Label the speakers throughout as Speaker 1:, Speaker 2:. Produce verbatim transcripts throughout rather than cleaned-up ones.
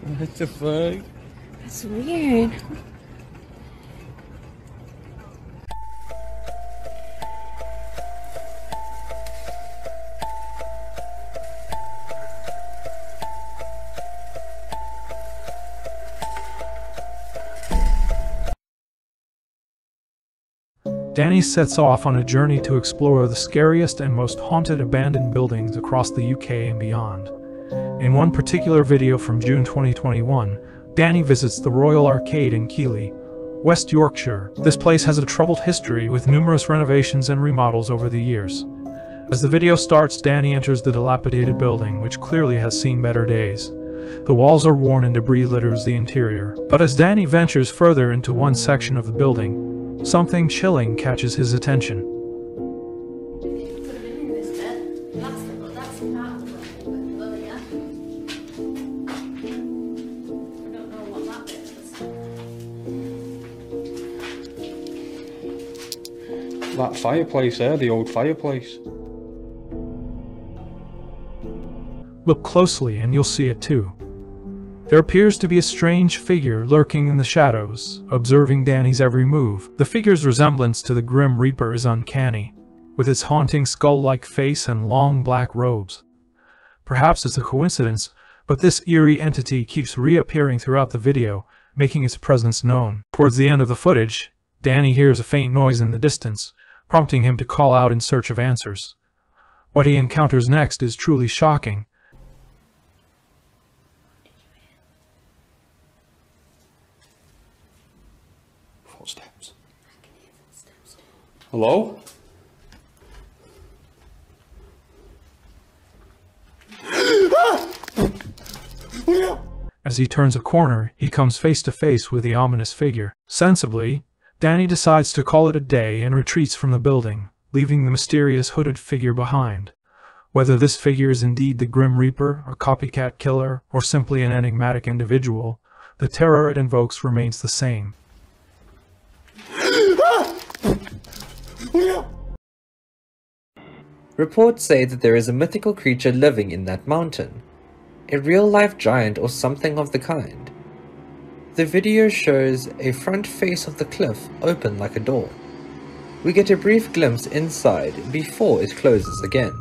Speaker 1: What the fuck?
Speaker 2: That's weird.
Speaker 3: Danny sets off on a journey to explore the scariest and most haunted abandoned buildings across the U K and beyond. In one particular video from June twenty twenty-one, Danny visits the Royal Arcade in Keighley, West Yorkshire. This place has a troubled history with numerous renovations and remodels over the years. As the video starts, Danny enters the dilapidated building, which clearly has seen better days. The walls are worn and debris litters the interior. But as Danny ventures further into one section of the building, something chilling catches his attention.
Speaker 1: That fireplace there, the old fireplace.
Speaker 3: Look closely and you'll see it too. There appears to be a strange figure lurking in the shadows, observing Danny's every move. The figure's resemblance to the Grim Reaper is uncanny, with its haunting skull-like face and long black robes. Perhaps it's a coincidence, but this eerie entity keeps reappearing throughout the video, making its presence known. Towards the end of the footage, Danny hears a faint noise in the distance, prompting him to call out in search of answers. What he encounters next is truly shocking.
Speaker 1: Footsteps. Hello?
Speaker 3: As he turns a corner, he comes face to face with the ominous figure. Sensibly, Danny decides to call it a day and retreats from the building, leaving the mysterious hooded figure behind. Whether this figure is indeed the Grim Reaper, a copycat killer, or simply an enigmatic individual, the terror it invokes remains the same.
Speaker 4: Reports say that there is a mythical creature living in that mountain, a real-life giant or something of the kind. The video shows a front face of the cliff open like a door. We get a brief glimpse inside before it closes again.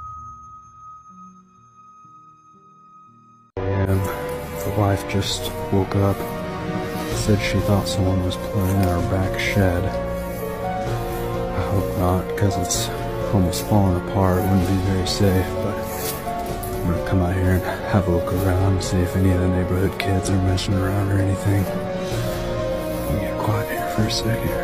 Speaker 5: And the wife just woke up, said she thought someone was playing in our back shed. I hope not, because it's almost falling apart. It wouldn't be very safe, but I'm gonna come out here and have a look around and see if any of the neighborhood kids are messing around or anything. Let me get quiet here for a second.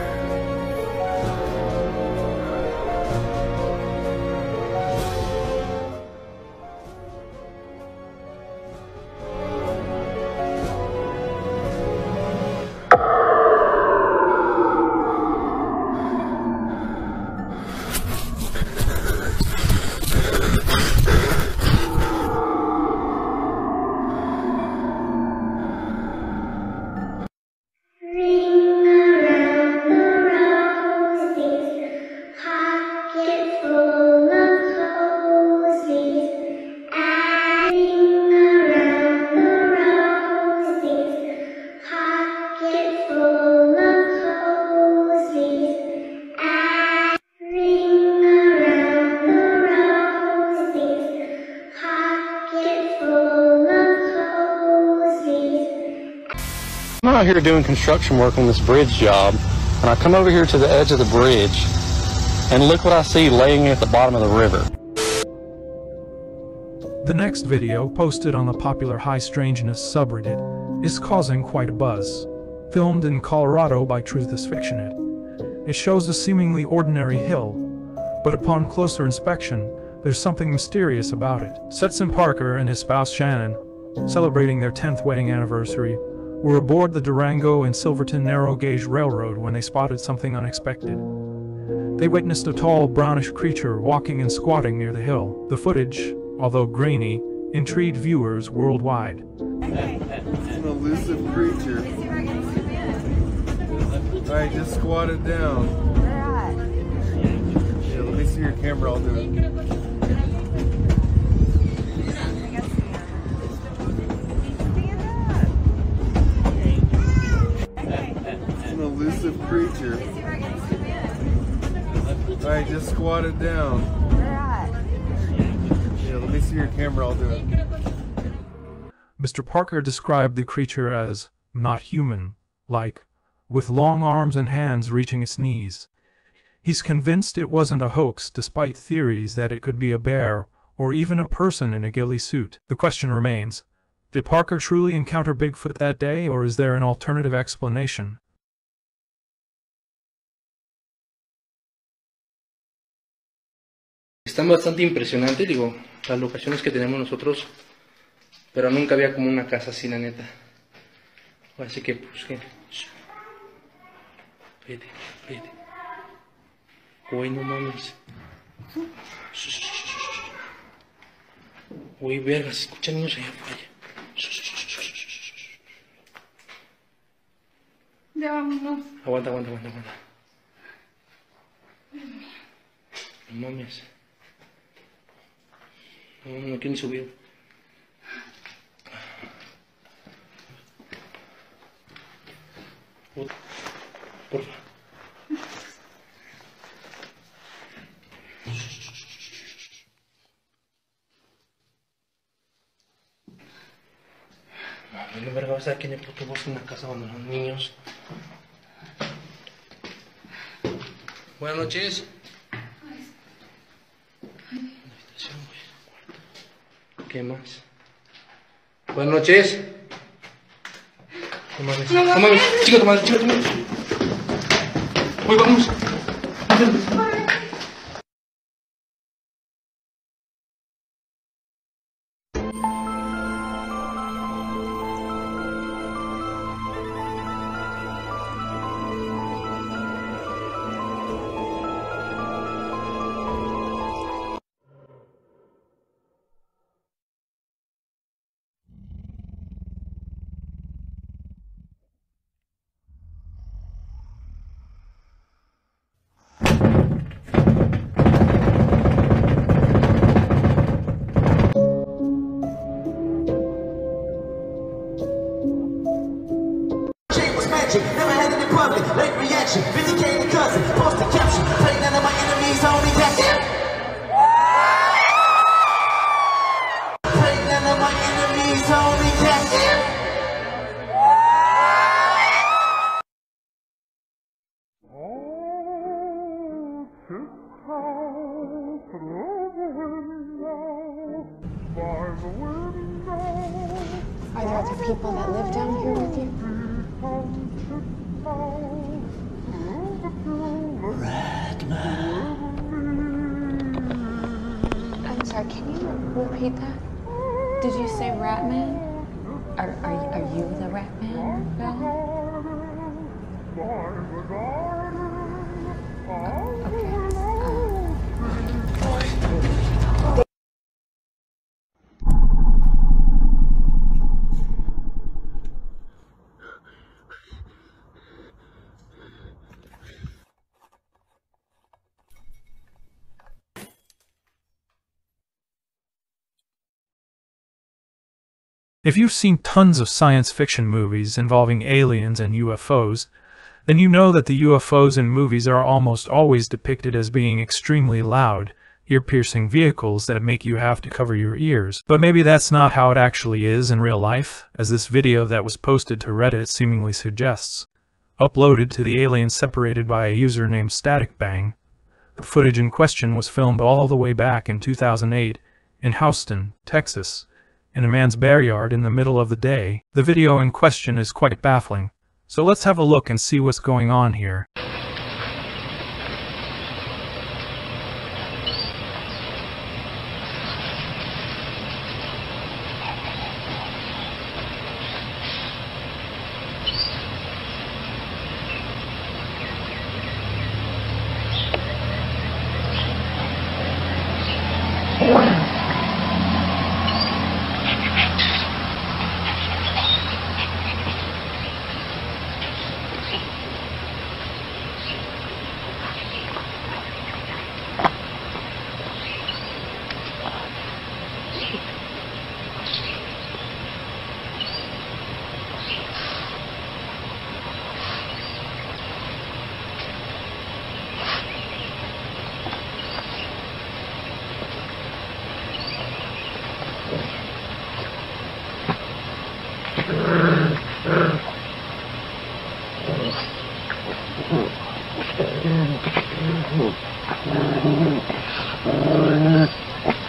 Speaker 1: I'm out here doing construction work on this bridge job, and I come over here to the edge of the bridge, and look what I see laying at the bottom of the river.
Speaker 3: The next video, posted on the popular High Strangeness subreddit, is causing quite a buzz. Filmed in Colorado by Truth is Fictioned. It shows a seemingly ordinary hill, but upon closer inspection, there's something mysterious about it. Setson Parker and his spouse Shannon, celebrating their tenth wedding anniversary, were aboard the Durango and Silverton narrow gauge railroad when they spotted something unexpected. They witnessed a tall, brownish creature walking and squatting near the hill. The footage, although grainy, intrigued viewers worldwide.
Speaker 6: It's an elusive creature. Alright, just squat it down. Yeah, let me see your camera, I'll do it. squat it down.
Speaker 2: Where at?
Speaker 6: Yeah, let me see your camera, I'll do it.
Speaker 3: Mister Parker described the creature as not human, like, with long arms and hands reaching its knees. He's convinced it wasn't a hoax despite theories that it could be a bear or even a person in a ghillie suit. The question remains, did Parker truly encounter Bigfoot that day, or is there an alternative explanation?
Speaker 7: Están bastante impresionantes, digo, las locaciones que tenemos nosotros, pero nunca había como una casa así, la neta. Así que, pues, que... Vete, vete. Güey, no mames. Güey, verga, se escuchan niños allá afuera.
Speaker 2: Ya vámonos.
Speaker 7: Aguanta, aguanta, aguanta, aguanta. No mames. No, no quiero ni subir. Porfa. No, verga, vas a ver quién es puto vos en una casa cuando los niños. Buenas noches. ¿Qué más? Buenas noches. No mames, no mames, chica tu madre, chica tu madre. Uy, vamos.
Speaker 8: Never had it in public, late reaction, vindicated cousin, post the caption, playing none of my enemies, only that's it. Playing none of my enemies, only that's it.
Speaker 2: Are there other people that live down here with you? I'm sorry, can you repeat that? Did you say Ratman? Are, are, are you the Ratman, Bill? Oh, okay. Um,
Speaker 3: If you've seen tons of science fiction movies involving aliens and U F Os, then you know that the U F Os in movies are almost always depicted as being extremely loud, ear-piercing vehicles that make you have to cover your ears. But maybe that's not how it actually is in real life, as this video that was posted to Reddit seemingly suggests. Uploaded to the alien separated by a user named Static Bang, the footage in question was filmed all the way back in two thousand eight in Houston, Texas, in a man's backyard in the middle of the day. The video in question is quite baffling, so let's have a look and see what's going on here.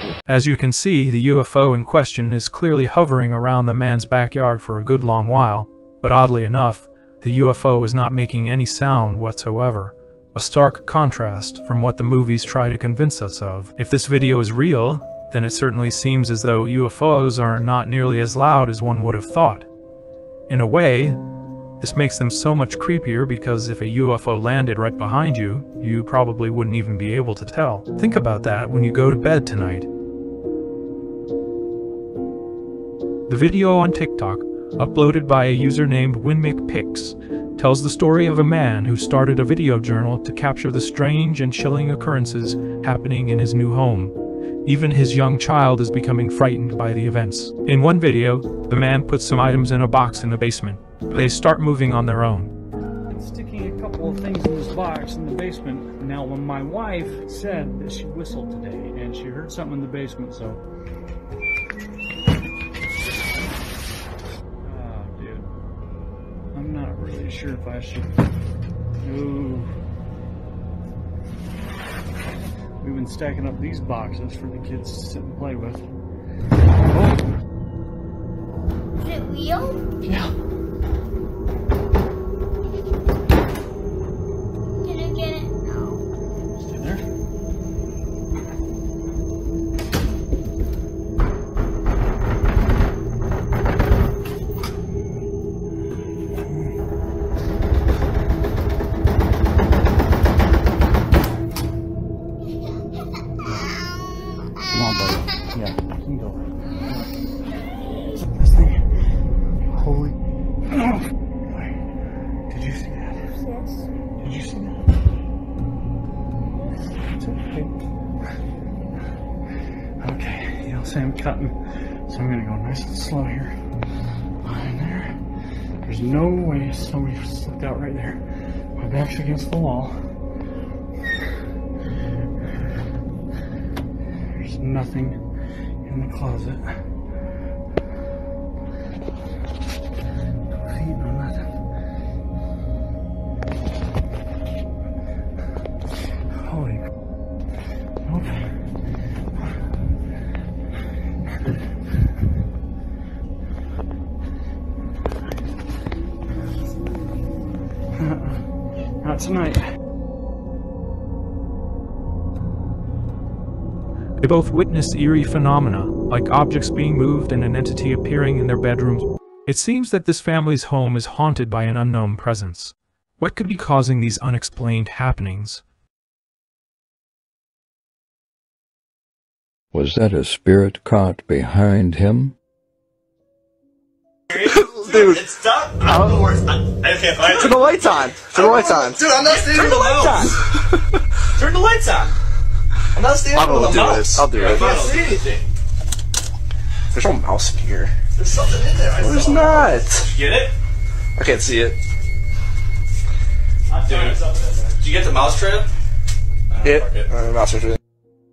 Speaker 3: As you can see, the U F O in question is clearly hovering around the man's backyard for a good long while, but oddly enough, the U F O is not making any sound whatsoever. A stark contrast from what the movies try to convince us of. If this video is real, then it certainly seems as though U F Os are not nearly as loud as one would have thought. In a way, this makes them so much creepier because if a U F O landed right behind you, you probably wouldn't even be able to tell. Think about that when you go to bed tonight. The video on TikTok, uploaded by a user named WinMicPix, tells the story of a man who started a video journal to capture the strange and chilling occurrences happening in his new home. Even his young child is becoming frightened by the events. In one video, the man puts some items in a box in the basement. They start moving on their own.
Speaker 9: Sticking a couple of things in this box in the basement. Now, when my wife said that she whistled today and she heard something in the basement, so... Oh, dude. I'm not really sure if I should... Ooh. We've been stacking up these boxes for the kids to sit and play with. Oh.
Speaker 10: Is it real?
Speaker 9: Yeah.
Speaker 10: Can I get it? No.
Speaker 9: Stay there. Come on, buddy. Yeah, you can go. This thing. Holy. Did you see that?
Speaker 10: Yes.
Speaker 9: Did you see that? It's okay. Okay, you know, say I'm cutting, so I'm gonna go nice and slow here. Behind there. There's no way somebody slipped out right there. My back's against the wall. There's nothing in the closet. No feet, no nothing. Holy. Okay. Uh-uh. Not tonight.
Speaker 3: They both witness eerie phenomena, like objects being moved and an entity appearing in their bedrooms. It seems that this family's home is haunted by an unknown presence. What could be causing these unexplained happenings?
Speaker 11: Was that a spirit caught behind him?
Speaker 8: Dude, it's dark outdoors. I, I can't find it.
Speaker 6: Turn the lights on. Turn the lights on.
Speaker 8: Dude, I'm not standing with the mouse. Turn the lights on. I'm not standing
Speaker 6: I
Speaker 8: with
Speaker 6: will
Speaker 8: a
Speaker 6: do
Speaker 8: mouse.
Speaker 6: this. I'll do
Speaker 8: I
Speaker 6: it.
Speaker 8: can't see anything.
Speaker 6: There's no mouse in here.
Speaker 8: There's something in there. I
Speaker 6: No, there's
Speaker 8: saw.
Speaker 6: not.
Speaker 8: Did you get it?
Speaker 6: I can't see it.
Speaker 8: Dude, did you get the mouse trap?
Speaker 6: Hit. Uh, mouse in it.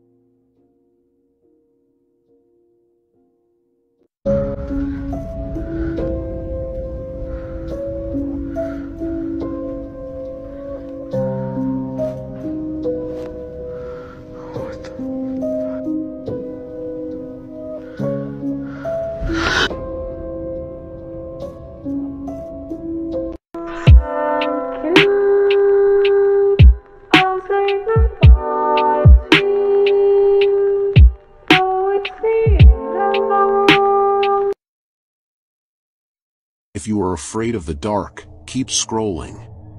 Speaker 12: If you are afraid of the dark, keep scrolling.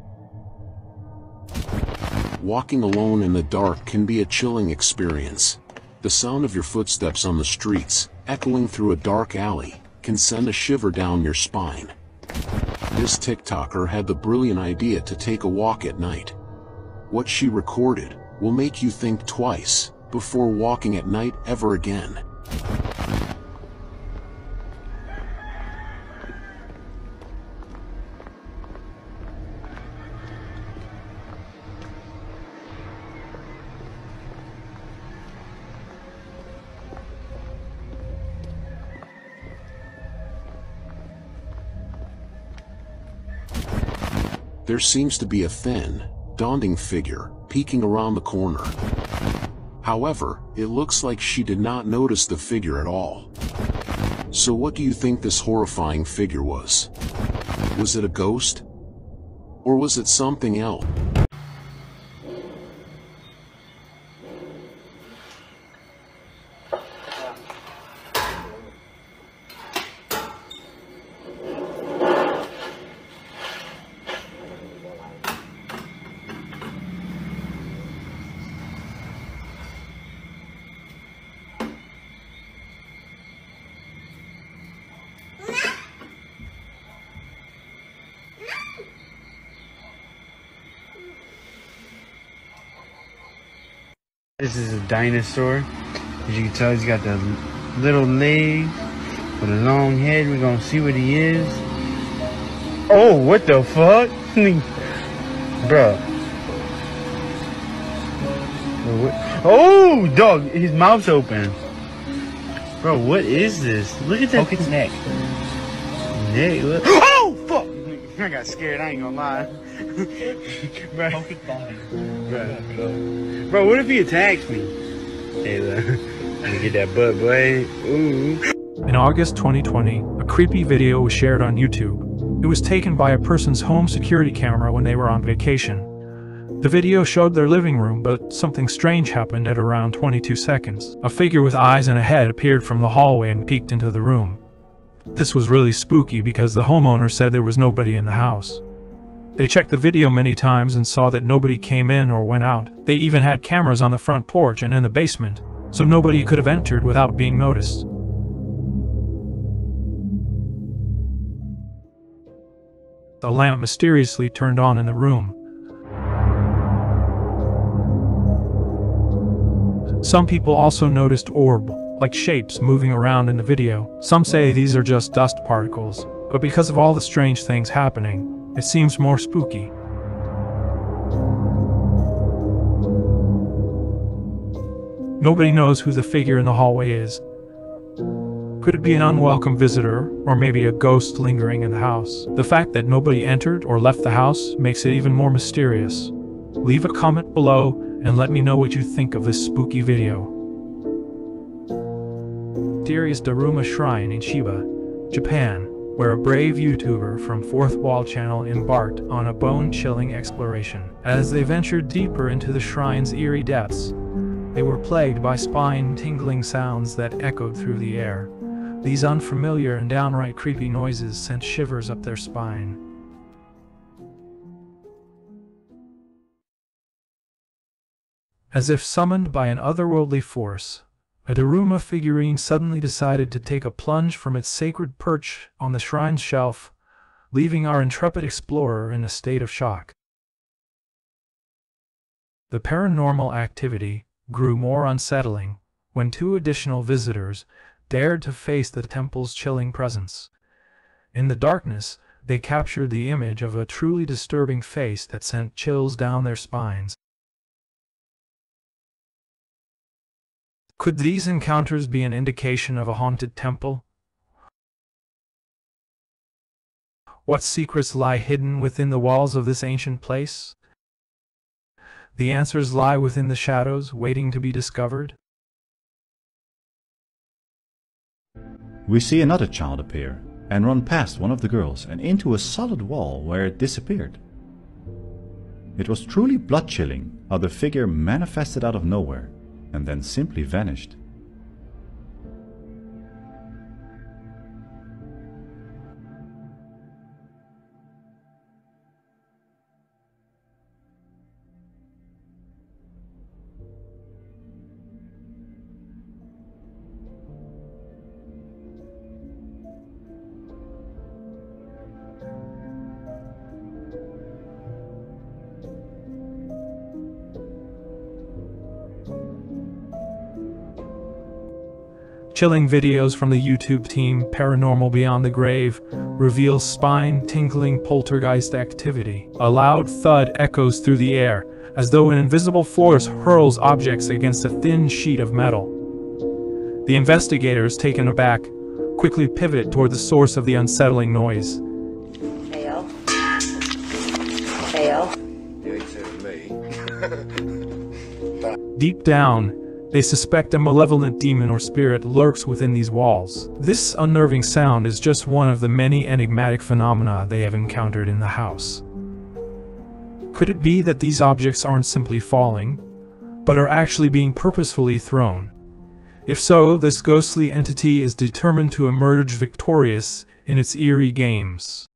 Speaker 12: Walking alone in the dark can be a chilling experience. The sound of your footsteps on the streets, echoing through a dark alley, can send a shiver down your spine. This TikToker had the brilliant idea to take a walk at night. What she recorded will make you think twice before walking at night ever again. There seems to be a thin, daunting figure peeking around the corner. However, it looks like she did not notice the figure at all. So what do you think this horrifying figure was? Was it a ghost? Or was it something else?
Speaker 13: This is a dinosaur. As you can tell, he's got the little legs with a long head. We're gonna see what he is. Oh, what the fuck? Bruh. Oh, dog, his mouth's open. Bro, what is this? Look at that.
Speaker 7: Poke its neck.
Speaker 13: Neck, look. Oh, fuck! I got scared, I ain't gonna lie. Bro.
Speaker 7: Poke its body.
Speaker 13: Bro. Bro, what if he attacks me? Hey, look. Let me get that butt, boy. Ooh.
Speaker 3: In August twenty twenty, a creepy video was shared on YouTube. It was taken by a person's home security camera when they were on vacation. The video showed their living room, but something strange happened at around twenty-two seconds. A figure with eyes and a head appeared from the hallway and peeked into the room. This was really spooky because the homeowner said there was nobody in the house. They checked the video many times and saw that nobody came in or went out. They even had cameras on the front porch and in the basement, so nobody could have entered without being noticed. The lamp mysteriously turned on in the room. Some people also noticed orb-like shapes moving around in the video. Some say these are just dust particles, but because of all the strange things happening, it seems more spooky. Nobody knows who the figure in the hallway is. Could it be an unwelcome visitor, or maybe a ghost lingering in the house? The fact that nobody entered or left the house makes it even more mysterious. Leave a comment below and let me know what you think of this spooky video. Here is Daruma Shrine in Chiba, Japan, where a brave YouTuber from Fourth Wall Channel embarked on a bone-chilling exploration. As they ventured deeper into the shrine's eerie depths, they were plagued by spine-tingling sounds that echoed through the air. These unfamiliar and downright creepy noises sent shivers up their spine. As if summoned by an otherworldly force, a Daruma figurine suddenly decided to take a plunge from its sacred perch on the shrine's shelf, leaving our intrepid explorer in a state of shock. The paranormal activity grew more unsettling when two additional visitors dared to face the temple's chilling presence. In the darkness, they captured the image of a truly disturbing face that sent chills down their spines. Could these encounters be an indication of a haunted temple? What secrets lie hidden within the walls of this ancient place? The answers lie within the shadows, waiting to be discovered.
Speaker 14: We see another child appear and run past one of the girls and into a solid wall where it disappeared. It was truly blood-chilling how the figure manifested out of nowhere and then simply vanished.
Speaker 3: Chilling videos from the YouTube team Paranormal Beyond the Grave reveal spine-tingling poltergeist activity. A loud thud echoes through the air, as though an invisible force hurls objects against a thin sheet of metal. The investigators, taken aback, quickly pivot toward the source of the unsettling noise.
Speaker 15: Heyo. Heyo.
Speaker 6: You ain't saying me.
Speaker 3: Deep down, They suspect a malevolent demon or spirit lurks within these walls. This unnerving sound is just one of the many enigmatic phenomena they have encountered in the house. Could it be that these objects aren't simply falling, but are actually being purposefully thrown? If so, this ghostly entity is determined to emerge victorious in its eerie games.